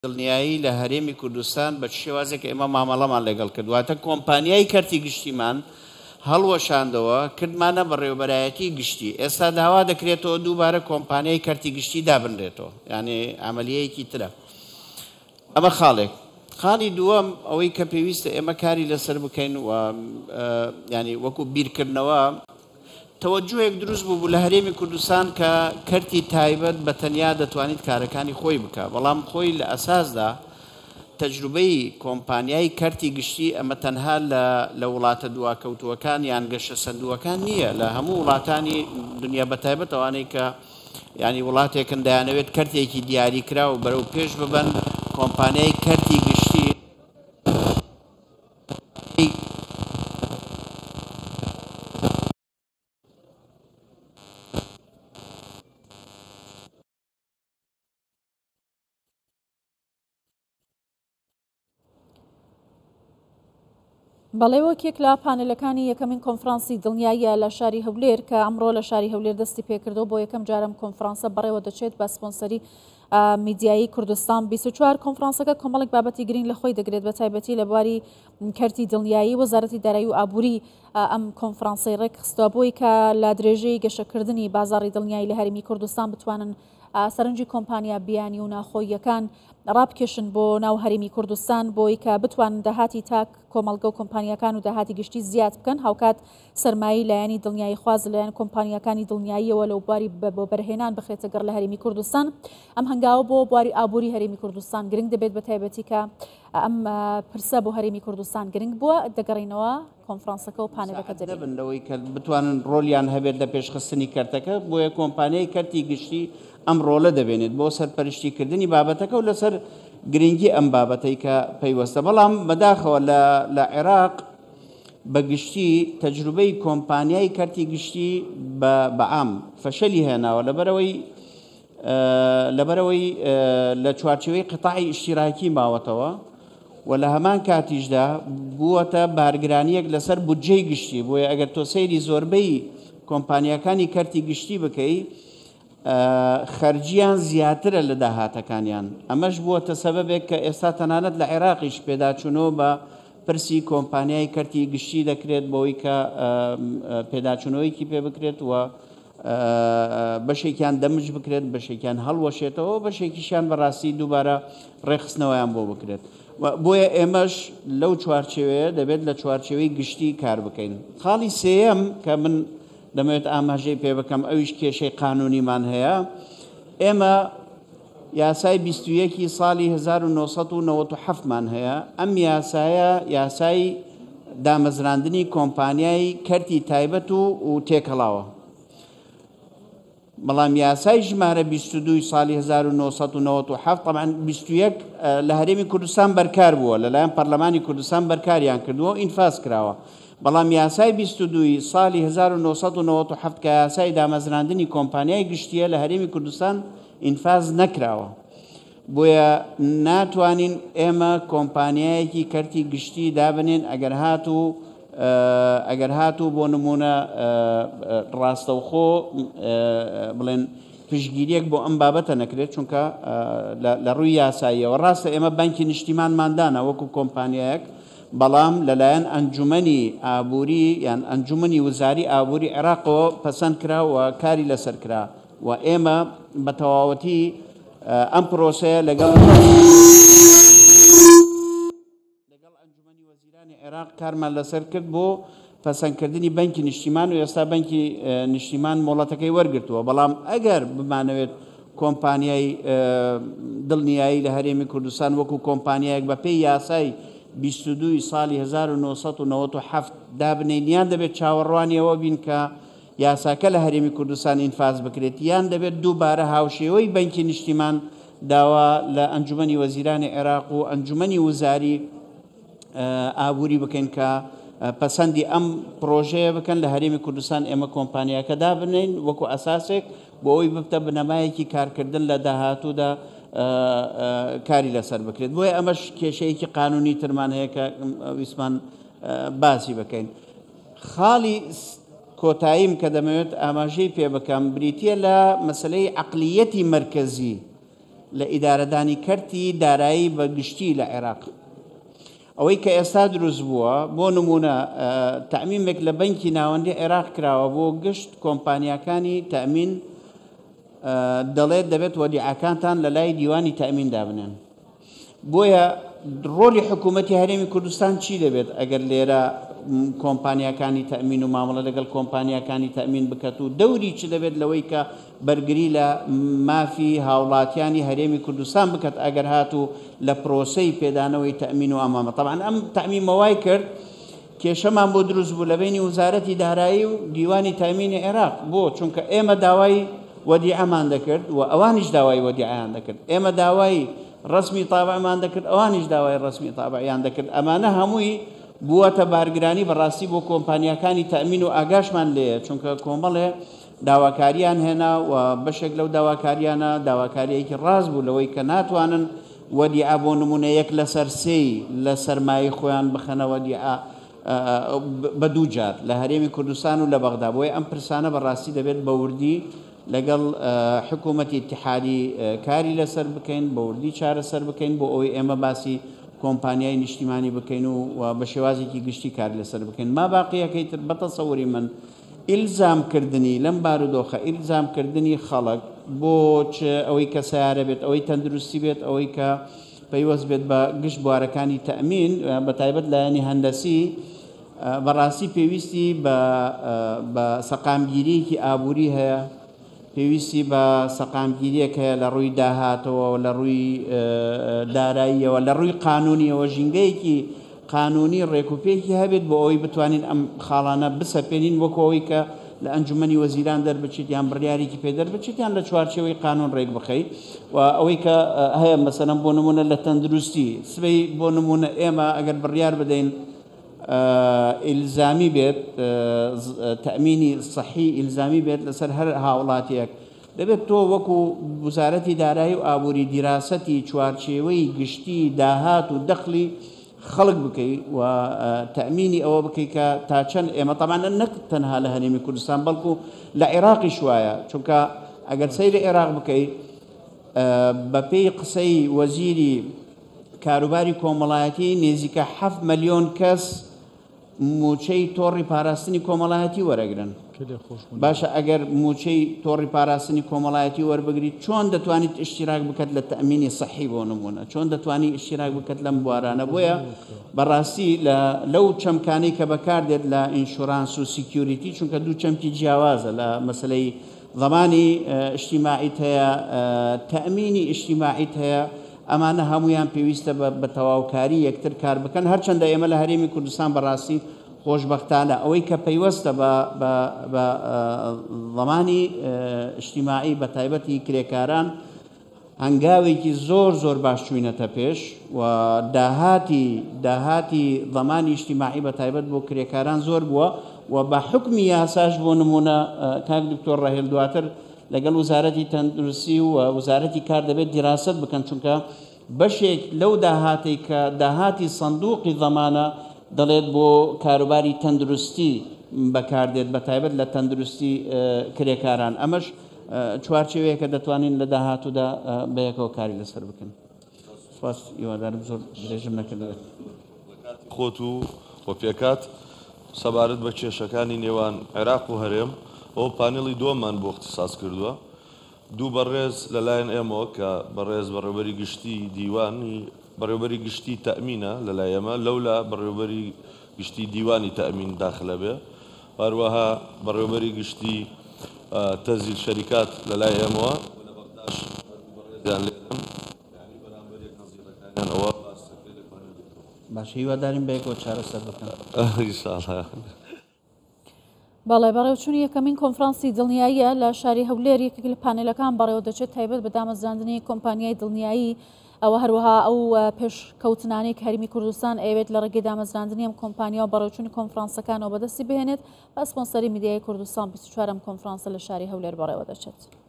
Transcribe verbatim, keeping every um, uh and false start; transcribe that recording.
دڵنیایی لە هەرێمی کوردستان بە شێوازێک ئێمە مامەڵەمان لەگەڵ کردواتە کۆمپانیای کەرتی گشتیمان هەڵوەشاندەوە کردمانە بەڕێوەبەرایەتی گشتی ئێستا داوا دەکرێتەوە دووبارە کۆمپانیای کەرتی گشتی دابنرێتەوە یعنی ئەمەلیەیەکی ترە ئەمە خاڵێک خاڵی دووەم ئەوەی کە پێویستە ئێمە کاری لەسەر بکەین و ینی وەکو بیرکردنەوە تەوەجوهێک دروست بوو لە هەرێمی کوردستان کە کەرتی تایبەت بە تەنیا دەتوانێت کارەکانی خۆی بکە بەڵام خۆی لە ئەساسدا تەجروبەی کۆمپانیای کەرتی گشتی ئەمە تەنها لە وڵاتە دواکەوتووەکان یان گەشە سەندووەکان نییە لە هەموو وڵاتانی دنیا بە تایبەت ئەوانەی کە ینی وڵاتێکن دەیانەوێت کەرتێکی دیاریکرا و بەرەو پێش ببەن کۆمپانیای کەرتی گشتی بەڵێ وەکێک لە پانێلەکانی یەکەمین کۆنفرانسی دڵنیاییە لە شاری هەولێر کە ئەمڕۆ لە شاری هەولێر دەستی پێکردەوە بۆ یەکەم جارم کۆنفرانسە بەڕێوە دەچێت بە سپۆنسەری میدیایی کوردستان بیست و چوار کۆنفرانسەکە کۆمەڵێک بابەتی گرنگ لە خۆی دەگرێت بە تایبەتی لە بواری کەرتی دڵنیایی وەزارەتی دارایی و ئابووری ئەم کۆنفرانسەی ڕێکخستووە بۆی کە لە درێژەی گەشەکردنی بازاڕی دڵنیایی لە هەرێمی کوردستان بتوانن سەرنجی کۆمپانیا بیانی و ناخۆییەکان ڕابکێشن بۆ ناو هەرێمی کوردستان بۆی کە بتوانن داهاتی تاک کۆمەڵگە و کۆمپانیەکان و داهاتی گشتی زیاد بکەن هاوکات سەرمایی لایەنی دڵنیایی خواز لەلایەن کۆمپانیەکانی دڵنیاییەوە لەو بواری بۆ بەرهێنان بخرێتە گەڕ لە هەرێمی کوردستان ئەم هەنگاوە بۆ بواری ئابووری هەرێمی کوردستان گرنگ دەبێت بە تایبەتی کە ئەم پرسە بۆ هەرێمی کوردستان گرنگ بووە دەگەڕینەوە کۆنفرانسەکە و پانێلەکە دەبن لەوەی کە بتوانن ڕۆلیان هەبێت لە پێشخستنی کەرتەکە بۆیە کۆمپانیای کەرتی گشتی ئەم ڕۆڵە دەبێنێت بۆ سەرپەرشتیکردنی بابەتەکە و لەسەر گرنگی ئەم بابەتەی کە پەیوەستە بەڵام بەداخەوە لە عێراق بەگشتی تەجروبەی کۆمپانیای کەرتی گشتی بەعام فەشەلی هێناوە لەبەرەوەی لەبەرەوەی لە چوارچێوەی قتاعی ئیشتیراکی ماوەتەوە و لە هەمان کاتیشدا بووەتە بارگرانیەک لەسەر بودجەی گشتی بۆیە ئەگەر تۆ سەیری زۆربەی کۆمپانیەکانی کەرتی گشتی بکەی خەرجیان زیاترە لە داهاتەکانیان ئەمەش بووەتە سەبەبێک کە ئێستا تەنانەت لە عێراقیش پێداچوونەوە بە پرسی کۆمپانیای کەرتی گشتی دەکرێت بۆەوەی کە پێداچوونەوەیکی پێ بکرێت و بەشێکیان دەمج بکرێت بەشێکیان هەڵوەشێتەوە بەشێکیشیان بەڕاستی دووبارە ڕێخستنەوەیان بۆ بکرێت بۆیە ئێمەش لەو چوارچێوەیە دەبێت لە چوارچێوەی گشتی کار بکەین خاڵی سێەم کە من دەمەوێت ئاماژەی پێ بکەم ئەویش کێشەی قانونیمان هەیە ئێمە یاسای بیست و یەکی ساڵی هەزار و نۆ سەد و نەوەت و حەفت مان هەیە ئەم یاسایە یاسای دامەزراندنی کۆمپانیای کەرتی تایبەت و تێکەڵاوە بەڵام یاسای ژمارە بیست و دوو ساڵی هەزار و نۆ سەد و نەوەت و حەفت طبعاً بیست و یەک لە هەرێمی کوردستان بەرکار بووە لەلایەن پەرلەمانی کوردستان بەرکاریان کردووە و ئینفاز کراوە بەڵام یاسای بیست و دوو ساڵی هەزار و نۆ سەد و نەوەت و حەفت کە یاسای دامەزراندنی کۆمپانیای گشتیە لە هەرێمی کوردستان ئینفاز نەکراوە بۆیە ناتوانین ئێمە کۆمپانیایەکی کەرتی گشتی دابنێن ئەگەر هاتوو ئەگەر هاتوو بۆ نمونە ڕاستەوخۆ بڵێن پشگیریەک بۆ ئەم بابەتە نەکرێت چونکە لە ڕووی یاساییەوە ڕاستە ئێمە بانکی نیشتیمانماندانە وەکو کۆمپانیایەک بەڵام لەلایەن ئەنجومەنی ئابووری یان ئەنجومەنی وزاری ئابووری عێراقەوە پەسەند کرا و کاری لەسەر کرا و ئێمە بە تەواوەتی ئەم پرۆسەیە لەگەڵ لەگەڵ ئەنجومەنی وەزیرانی عێراق کارمان لەسەر کرد بۆ پەسەندکردنی بانکی نیشتیمان و ئێستا بانکی نیشتیمان مۆڵەتەکەی وەرگرتووە بەڵام ئەگەر بمانەوێت کۆمپانیای دڵنیایی لە هەرێمی کوردستان وەکو کۆمپانیایەک بە پێی یاسای بیست و دوو ساڵی هەزار و نۆ سەد و نەوەت و حەفت دابنین یان دەبێت چاوەڕوانیەوە بین کە یاساکە لە هەرێمی کوردستان ئینفاز بکرێت یان دەبێت دووبارە هاوشێوەی بانکی نیشتیمان داوا لە ئەنجومەنی وەزیرانی عێراق و ئەنجومەنی وزاری ئابووری بکەین کە پەسەندی ئەم پرۆژەیە بکەن لە هەرێمی کوردستان ئێمە کۆمپانیاکە دابنین وەکو ئەساسێک بۆ ئەوی ببتە بنەمایەکی کارکردن لە داهاتوودا کاری لەسەر بکرێت بۆیە ئەمەش کێشەیەکی قانونی ترمان هەیە کە ویسمان باسی بکەین خاڵی کۆتاییم کە دەمەوێت ئاماژەی پێ بکەم بریتیە لە مەسلەی عەقلیەتی مەرکەزی لە ئیدارەدانی کەرتی دارایی بە گشتی لە عێراق ئەوەی کە ئێستا دروست بووە بۆ نمونە تەمینێک لە بەنکی ناوەندی عێراق کراوە بۆ گشت کۆمپانیەکانی تەمین دەڵێت دەبێت وەدیعەکانتان لە لای دیوانی تەمیندا بنێن بۆیە ڕۆلی حکوومەتی هەرێمی کوردستان چی دەبێت ئەگەر لێرە کۆمپانیەکانی تەمین و مامەڵە لەگەڵ کۆمپانیەکانی تەمین بکات و دەوری چ دەبێت لەوەی کە بەرگری لە مافی هاوڵاتیانی هەرێمی کوردستان بکات ئەگەر هاتوو لە پرۆسەی پێدانەوەی تەمین و ئەمامە طبعاً ئەم تەمینەوەی کرد کێشەمان بۆ دروست بوو لە بینی وزارەتی دارایی و دیوانی تەمینی عێراق بۆ چونکە ئێمە داوای وەدیعەمان دەکرد و ئەوانیش داوای وەدیعەیان دەکرد ئێمە داوای ڕسمی تابعمان دەکرد ئەوانیش داوای ڕسمی تابعیان دەکرد ئەمانە هەمووی بووەتە بارگرانی بەڕاستی بۆ کۆمپانیەکانی تەمین و ئاگاشمان لێیە چونکە کۆمەڵێ داواکاریان هێنا و بەشێک لەو داواکاریانە داواکاریەکی ڕاست بوو لەوەی کە ناتوانن وەدیعە بۆ نمونە یەک لەسەر سێی لە سەرمایی خۆیان بخەنە وەدیعە بە دوو جار لە هەرێمی کوردستان و لە بەغدا بۆیە ئەم پرسانە بەڕاستی دەبێت بە وردی لەگەڵ حکوومەتی اتحادی کاری لەسەر بکەین بە وردی چارەسەر بکەین بۆ ئەوەی ئێمە باسی کۆمپانیای نیشتیمانی بکەین و بە شێوازێکی گشتی کار لەسەر بکەین ما باقیەکەی تر بەتەسەوری من ئیلزامکردنی لەم بارودۆخە ئیلزامکردنی خەڵک بۆ ئەوەی کە سیارە بێت ئەوەی تەندروستی بێت ئەوەی کە پەیوەست بێت بە گشت بوارەکانی تەمین بە تایبەت لایەنی هەندەسی بەڕاستی پێویستی بە سەقامگیریەکی ئابووری هەیە پێویستی بە سەقامگیریەک هەیە لە ڕووی داهاتەوە لە ڕووی داراییەوە لە ڕووی قانونیەوە ژینگەیەکی قانونی ڕێکوپێکی هەبێت بۆ ئەوەی بتوانین ئەم خاڵانە بسەپێنین وەکو ئەوەی کە لە ئەنجومەنی وەزیران دەربچێت یان بڕیارێکی پێ دەربچێت یان لە چوارچێوەی قانون ڕێک بخەیت و ئەوەی کە هەیە مەسەلەن بۆ نمونە لە تەندروستی سبەی بۆ نمونە ئێمە ئەگەر بڕیار بدەین ئیلزامی بێت تەمینی صحی ئیلزامی بێت لەسەر هەر هاوڵاتیەک دەبێت تۆ وەکو وزارەتی دارایی و ئابووری دیراسەتی چوارچێوەی گشتی داهات و دەخلی خەڵک بکەیت و تەمینی ئەوە بکەیت کە تا چەند ئێمە تەمانە نەک تەنها لە هەرێمی کوردستان بەڵکو لە عێراقیش وایە چونکە ئەگەر سەیری عێراق بکەیت بە پێی قسەی وەزیری کاروباری کۆمەڵایەتی نێزیکە حەفت مەلیۆن کەس موچەی تۆڕی پاراستنی کۆمەڵایەتی وەرەگرن باشە ئەگەر موچەی تۆڕی پاراستنی کۆمەڵایەتی وەربگریت چۆن دەتوانیت ئیشتیراک بکەت لە تەمینی سەحی بۆ نمونە چۆن دەتوانی ئیشتیراک بکەت لەم بوارانە بۆیە بەڕاستی لەو چەمکانەی کە بەکاردێت لە ئینشورانس و سیکیوریتی چونکە دوو چەمکی جیاوازە لە مەسلەی ضەمانی ئیجتیماعیت هەیە تەمینی ئیجتیماعیت هەیە ئەمانە هەمویان پێویستە بە تەواوکاری یەکتر کار بکەن هەرچەندە ئێمە لە هەرێمی کوردستان بەڕاستی خۆشبەختانە ئەوەی کە پەیوەستە بە ضەمانی ئیجتیماعی بە تایبەتی کرێکاران هەنگاوێکی زۆر زۆر باش چووینەتە پێش و داهاتی داهاتی ضەمانی ئیجتیماعی بە تایبەت بۆ کرێکاران زۆر بووە و بە حکمی یاساش بۆ نمونە کاک دکتۆر ڕاهێل دواتر لەگەڵ وزارەتی تەندروستی و وزارەتی کار دەبێت دیراست بکەن چونکە بەشێک لەو داهاتی کە داهاتی سندوقی ضەمانە دەڵێت بۆ کاروباری تەندروستی بەکاردێت بە تایبەت لە تەندروستی کرێکاران ئەمەش چوارچێوەیە کە دەتوانین لە داهاتوودا بەیەکەوە کاری لەسەر بکەن سپاس هیوادارم زۆر درێژم نەکردوێت خۆت و وەپێکات سەبارەت بە کێشەکانی نێوان عێراق و هەرێم ئەو پانێڵی دووەمان بۆ اختصاص کردووە دوو بەڕێز لەلایەن ئێمەوە کە بەڕێز بەڕێوەبەری گشتی دیوانی بەڕێوەبەری گشتی تەمینە لەلای ئێمە لەولا بەڕێوەبەری گشتی دیوانی تەمین داخلە بێ هەروەها بەڕێوەبەری گشتی تەزیل شەریکات لەلای ئێمەوە باش هیوادارین بەیەکەوە چارەسەر بکەن ئینشاڵڵا بەڵێ بەڕێوچوونی یەکەمین کۆنفرانسی دڵنیاییە لە شاری هەولێر یەکێک لە پانێلەکان بەڕێوە دەچێت تایبەت بە دامەزراندنی کۆمپانیای دڵنیایی ئەوە هەروەها ئەو پێشکەوتنانەی کە هەرێمی کوردستان ئەوێت لە ڕێگەی دامەزراندنی ئەم کۆمپانیا و بەڕێوچوونی کۆنفرانسەکانەوە بەدەستی بهێنێت بە سپۆنسەری میدیای کوردستان بیست و چوارەم کۆنفرانسە لە شاری هەولێر بەڕێوە دەچێت.